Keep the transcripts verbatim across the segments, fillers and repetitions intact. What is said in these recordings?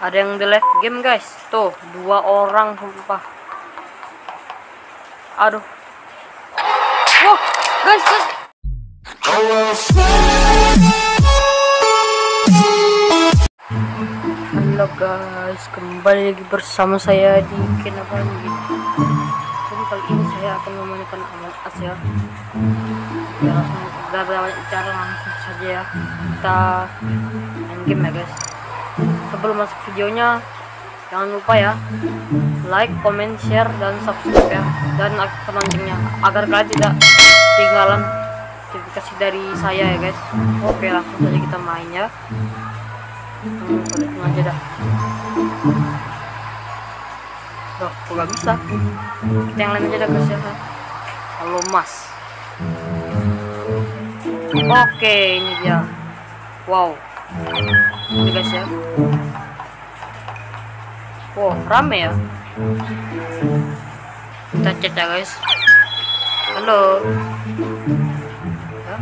Ada yang di live game guys. Tuh dua orang sumpah. Aduh. Wah guys guys. Halo guys, kembali lagi bersama saya di Kenapa Lagi. Jadi kali ini saya akan memainkan Among Us ya. Ya langsung kita berbicara langsung saja ya. Kita main game ya guys. Sebelum masuk videonya, jangan lupa ya like, comment, share, dan subscribe ya, dan aktifkan loncengnya agar kalian tidak ketinggalan notifikasi dari saya ya guys. Oke, langsung saja kita main ya. Hmm, langsung aja dah. Loh, kok gak bisa? Kita yang lain aja dah guys ya. Halo mas. Oke, ini dia. Wow, ini guys ya. Wow, rame ya. Kita chat ya guys. Halo ya.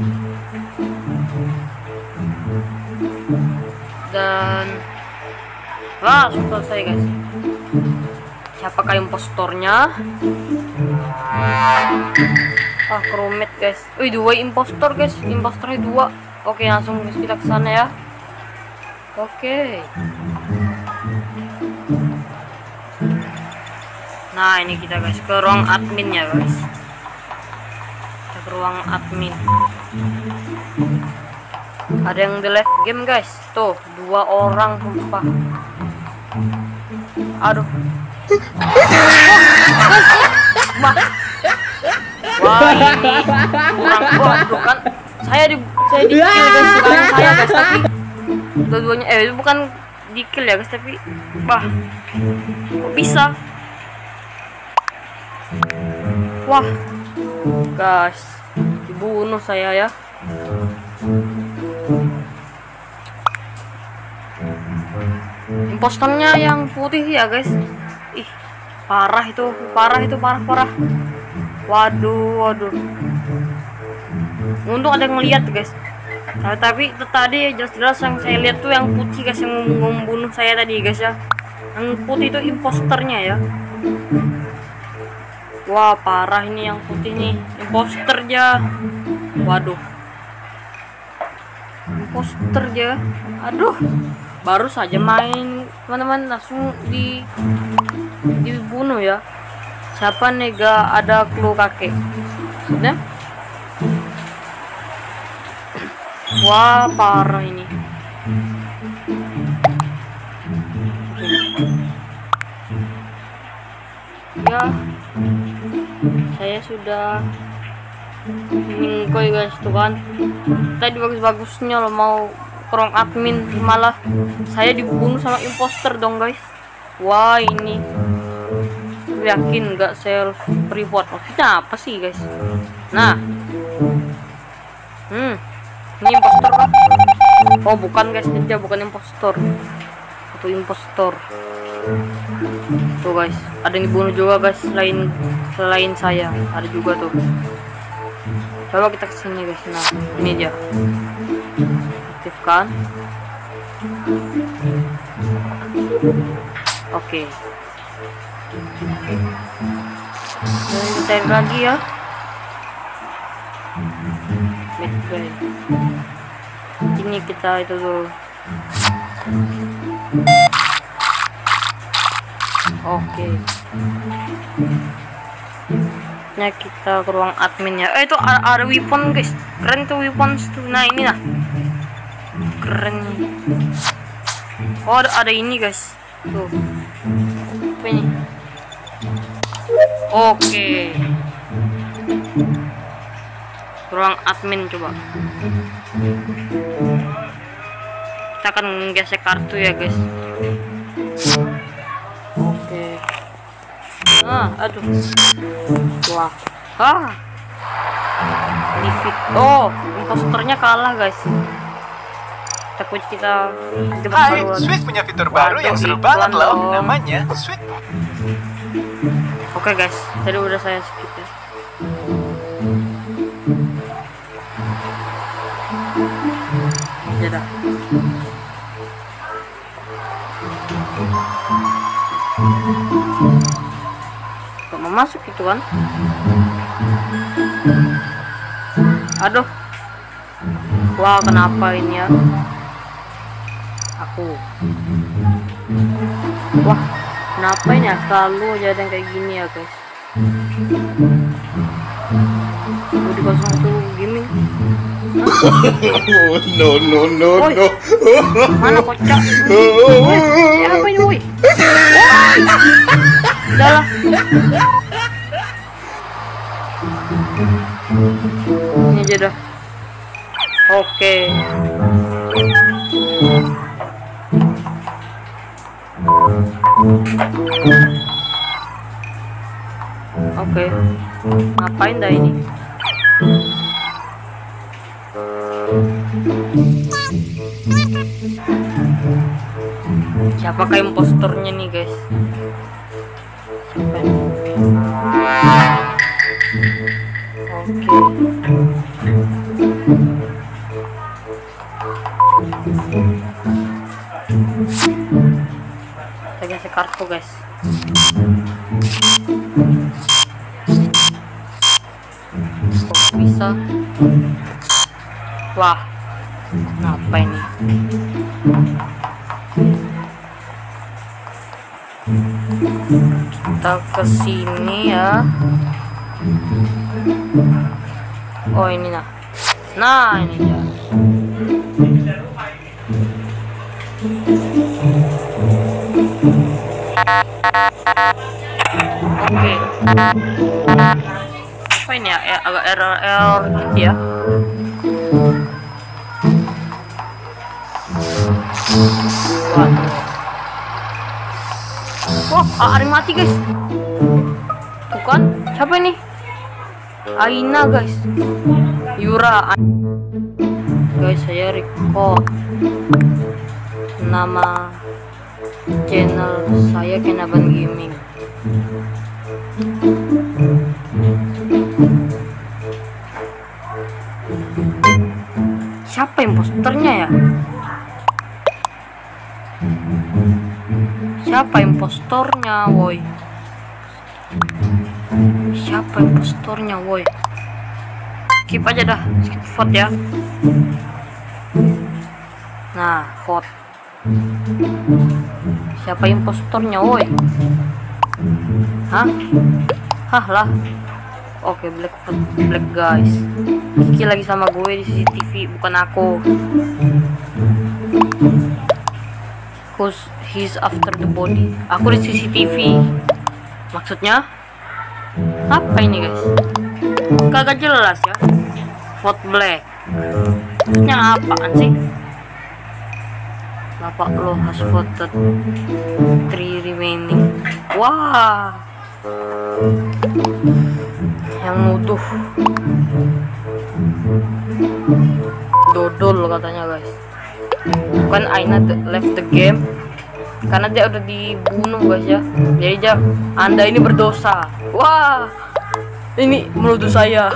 Dan wah, sudah selesai guys. Siapakah impostornya? Ah, crewmate guys. Wih, dua impostor guys. Impostornya dua. Oke, langsung kita ke sana ya. Oke. Nah, ini kita guys ke ruang admin ya guys. Kita ke ruang admin. Ada yang di live game guys. Tuh dua orang sumpah. Aduh. Wah, wah ini kurang waduh kan. Saya di saya di kill guys, bukan saya guys, tapi dua-duanya eh itu bukan di kill ya guys, tapi bah kok bisa. Wah guys, dibunuh saya ya. Impostornya yang putih ya guys. Ih, parah itu, parah itu, parah parah. Waduh, waduh. Untung ada yang ngeliat guys. Nah, tapi itu tadi jelas-jelas yang saya lihat tuh yang putih guys, yang membunuh saya tadi guys ya. Yang putih itu imposternya ya. Wah, parah ini yang putih nih, imposter aja. Waduh. Imposter aja. Aduh. Baru saja main teman-teman langsung di dibunuh ya. Siapa nih gak ada clue kakek? Sudah? Wah, parah ini. Ya, saya sudah mingkoi guys tuh kan. Tadi bagus-bagusnya lo mau kurang admin, malah saya dibunuh sama imposter dong guys. Wah, ini yakin nggak self report? Maksudnya apa sih guys? Nah, hmm ini impostor kan? Oh bukan guys, dia bukan impostor. Itu impostor. Tuh guys, ada yang dibunuh juga guys, selain selain saya ada juga tuh. Coba kita kesini guys. Nah, ini dia. Aktifkan. Oke. Dan kita lagi ya. Baik. Ini kita itu dulu. Oke. Nah, kita ke ruang admin ya. Eh itu ada, ada weapon guys. Keren tuh weapons tuh. Nah, ini lah. Keren nih. Oh, ada, ada ini guys. Tuh. Apa ini? Oke. Ruang admin coba. Kita akan gesek kartu ya guys. Oke. Ah, aduh. Wah. Ah. Defeat. Oh, imposternya kalah guys. Takut kita Hai, Sweet punya fitur baru yang seru banget loh, namanya Sweet. Oke guys, tadi udah saya skip ya. Ya dah. Gak mau masuk itu kan. Aduh. Wah, kenapa ini ya? Aku. Wah, kenapa ini ya? Selalu aja ada yang kayak gini ya guys. Mau di kosong tuh gaming. No no no Woi, no. mana kocak? Woi, eh, apa ini woi? Udah lah. Ini aja dah. Oke. Oke. Ngapain dah ini? Siapakah impostornya nih guys? Siapa ini? Oke. Kita kasih kartu guys. Kok bisa? Wah, apa ini? Kita kesini ya. Oh ini nah. Nah ini dia. Oke. Apa ini ya? Eh, agak error-error gitu ya. Wah, oh, ada yang mati guys. Tuh kan, siapa ini? Aina guys. Yura. Guys, saya record nama channel saya Kenaban Gaming. Siapa imposternya ya? Siapa impostornya, woi? Siapa impostornya, woi? Skip aja dah, skip vote ya. Nah, vote. Siapa impostornya, woi? Hah? Hah lah. Oke, black vote, black guys. Kiki lagi sama gue di C C T V, bukan aku. Who's he's after the body? Aku di C C T V. Maksudnya apa ini guys? Kagak jelas ya. Vote black. Maksudnya apaan sih? Bapak lo has voted three remaining. Wah, yang nuduh dodol katanya guys. Bukan Aina left the game karena dia udah dibunuh guys ya. Jadi ya, Anda ini berdosa. Wah, ini menuduh saya.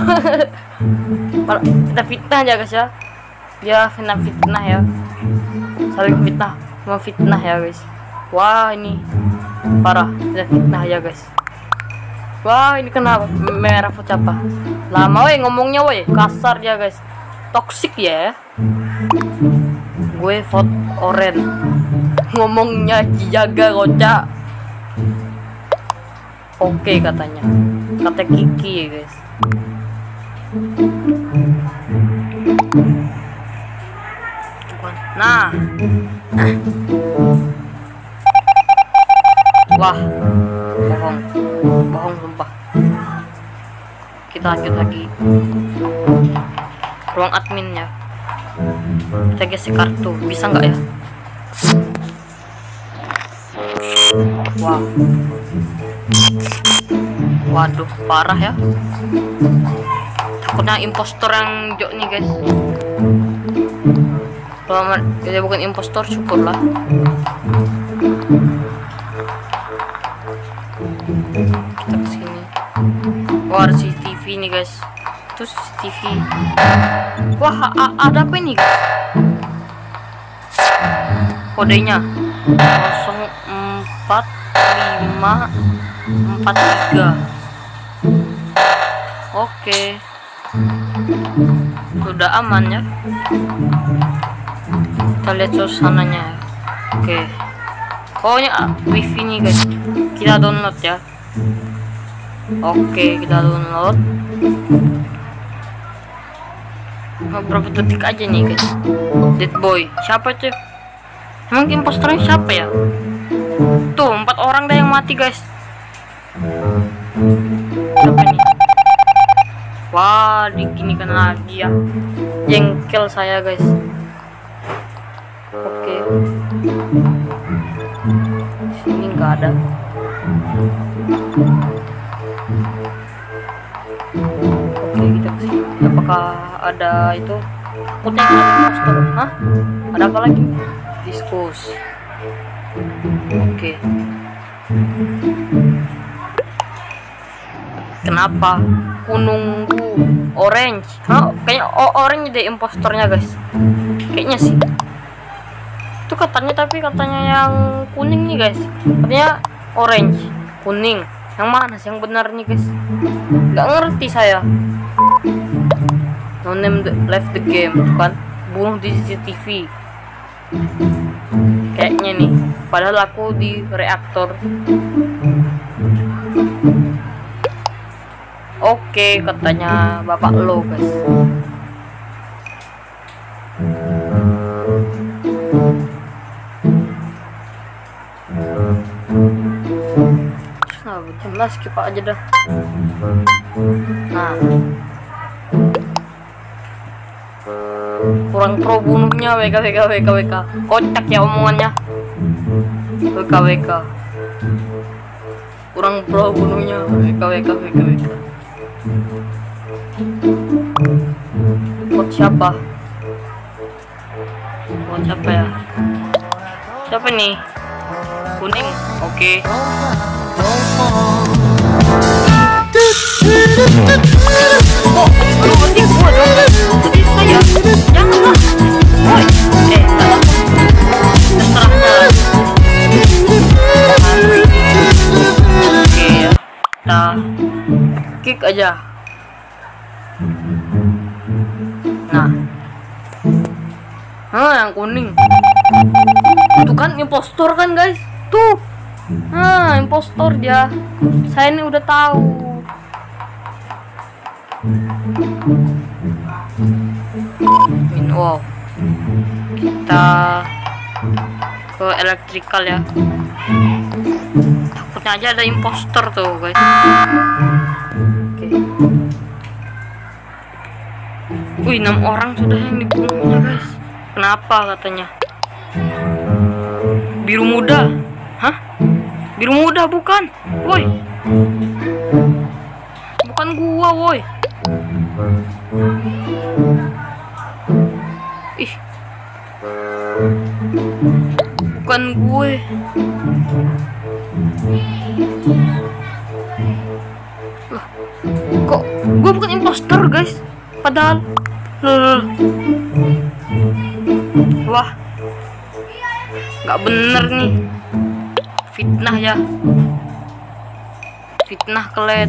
Kita fitnah aja guys ya. Ya fitnah fitnah ya. Saling fitnah, memfitnah ya guys. Wah ini parah, kita fitnah ya guys. Wah ini kenapa merah vote apa? Lama weh ngomongnya weh, kasar ya guys. Toxic ya. Gue vote orange. Ngomongnya jaga kocak. Oke katanya. Kata Kiki ya guys. Nah. Wah. Bohong. Bohong sumpah. Kita lanjut lagi. Ruang adminnya. Kita geser kartu. Bisa nggak ya? Wah. Waduh, parah ya. Takutnya impostor yang jok nih guys. Kalau dia bukan impostor, syukurlah. Kita kesini. Wah, ada C C T V nih guys. Itu C C T V. Wah, ada apa ini? Kodenya nol lima empat tiga. Oke, sudah aman ya. Kita lihat suasananya. Oke, pokoknya wifi nih guys, kita download ya. Oke, kita download. Beberapa detik aja nih guys. Dead boy, siapa tuh? Emang imposternya siapa ya? Tuh, empat orang dah yang mati guys. Siapa nih? Wah, diginikan lagi ya. Jengkel saya guys. Oke. Sini nggak ada. Oke, kita kesini. Apakah ada itu? Takutnya ada imposter. Hah? Ada apa lagi? Diskus. Oke. Kenapa kununggu orange? Hah? Kayaknya oh, orange deh impostornya guys. Kayaknya sih. Itu katanya, tapi katanya yang kuning nih guys. Katanya orange, kuning. Yang mana sih yang benar nih guys? Gak ngerti saya. No name the, left the game, kan? Bunuh di C C T V. Kayaknya nih. Padahal aku di reaktor. Oke, katanya bapak lo guys. Nah, jelas skip aja dah. Nah, kurang pro bunuhnya. W K W K W K W K. Kocak ya omongannya. W K W K. Kurang pro bunuhnya. W K W K W K W K. Buat siapa? Buat siapa ya? Siapa nih? Kuning. Oke. Oh, lu berarti gua dong. Jadi saya. Janganlah. Woi. Eh, salah. Terserahnya. Oke ya. Kita kick aja. Nah. Hah, yang kuning. Itu kan impostor kan guys? Tuh. Nah, impostor dia. Saya ini udah tahu. Wow. Kita ke elektrikal ya. Takutnya aja ada impostor tuh guys. Oke. Wih, enam orang sudah yang dibunuhnya guys. Kenapa katanya? Biru muda. Hah? Biru muda bukan? Woi. Bukan gua, woi. Ih. Bukan gue. Lah, kok gue bukan imposter, guys? Padahal loh. Wah. Nggak bener nih. Fitnah ya. Fitnah kalian.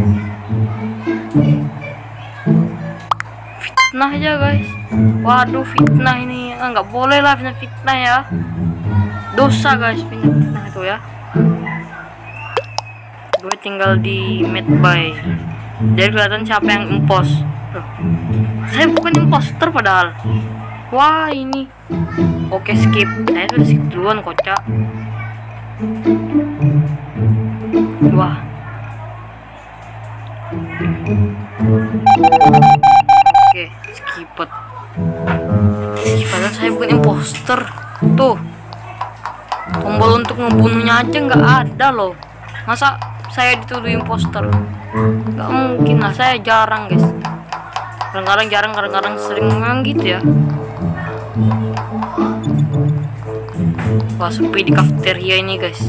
Fitnah aja guys. Waduh, fitnah ini. Ah, nggak boleh lah fitnah, fitnah ya. Dosa guys fitnah, fitnah itu ya. Gue tinggal di Medbay. Jadi kelihatan siapa yang impos. Loh, saya bukan imposter padahal. Wah ini. Oke, skip. Saya sudah skip duluan, kocak. Wah. Oke, skipet. Padahal saya bukan imposter. Tuh, tombol untuk membunuhnya aja nggak ada loh. Masa saya dituduh imposter? Nggak mungkin lah, saya jarang guys. Kadang-kadang jarang, kadang-kadang sering, memang gitu ya. Wah, sepi di kafeteria ini guys.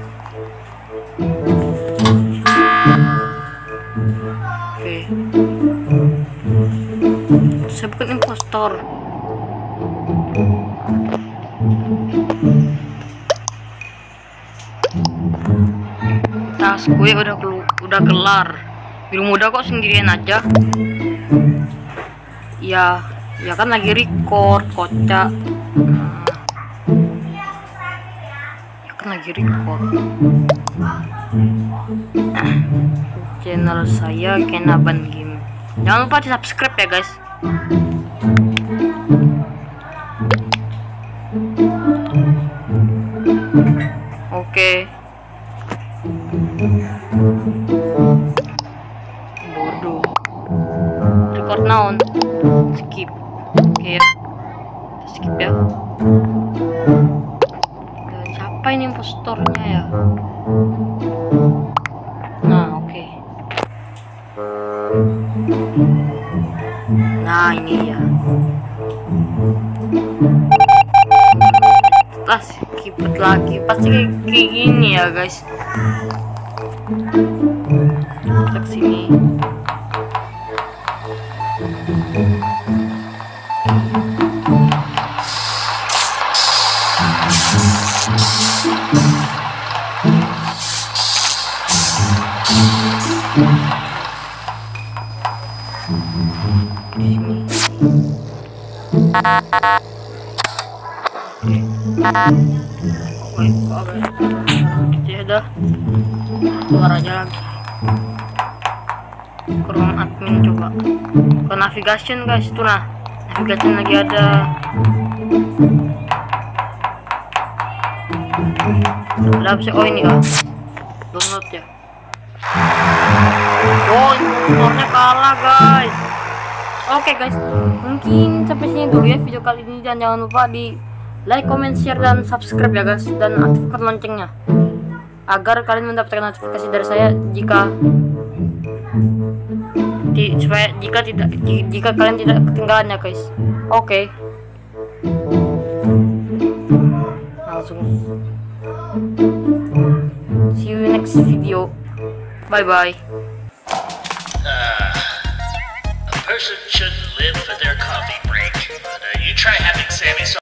Oke. Saya bukan impostor. tugas gue udah kelu udah kelar. Biru muda kok sendirian aja? Ya, ya kan lagi record, kocak. Hmm. Ya kan lagi record. Channel saya Kenaban Game. Jangan lupa di subscribe ya guys. Oke. Bodoh. Record naon. Skip. Oke. Skip ya. Dan siapa ini impostornya ya? Nah, oke. Nah, ini ya. Setelah skipet lagi pasti kayak, kayak gini ya guys. Kita kesini. Di sini. Oke, oke, ya dah, keluar aja lagi. Ke ruang admin coba. Ke navigation guys, itu nah. Navigation lagi ada. Ada apa sih? Oh ini ya. Download ya. Oh, impostornya kalah guys. Oke guys, mungkin sampai sini dulu ya video kali ini, dan jangan lupa di like, comment, share, dan subscribe ya guys, dan aktifkan loncengnya agar kalian mendapatkan notifikasi dari saya jika di, supaya jika tidak jika kalian tidak ketinggalan ya guys. Oke, langsung see you next video. Bye bye. Person shouldn't live for their coffee break, but uh, you try having Sammy